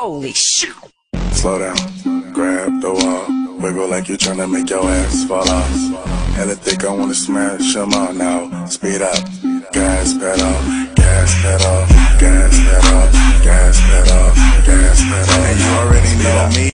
Holy shit. Slow down, grab the wall, wiggle like you're tryna make your ass fall off. Hella thick, I wanna smash 'em all now. Speed up, gas pedal, gas pedal, gas pedal, gas pedal, gas pedal. And you already know me.